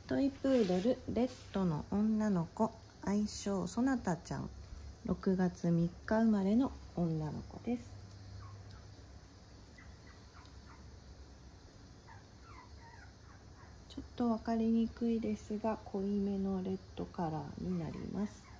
トイプードルレッドの女の子、愛称そなたちゃん。6月3日生まれの女の子です。ちょっと分かりにくいですが、濃いめのレッドカラーになります。